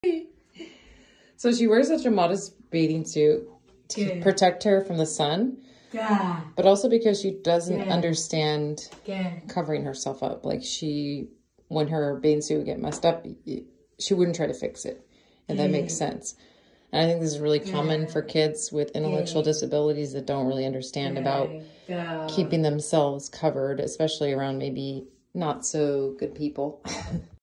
So she wears such a modest bathing suit to protect her from the sun, but also because she doesn't understand covering herself up. Like when her bathing suit would get messed up, she wouldn't try to fix it. And that makes sense. And I think this is really common for kids with intellectual disabilities that don't really understand about keeping themselves covered, especially around maybe not so good people.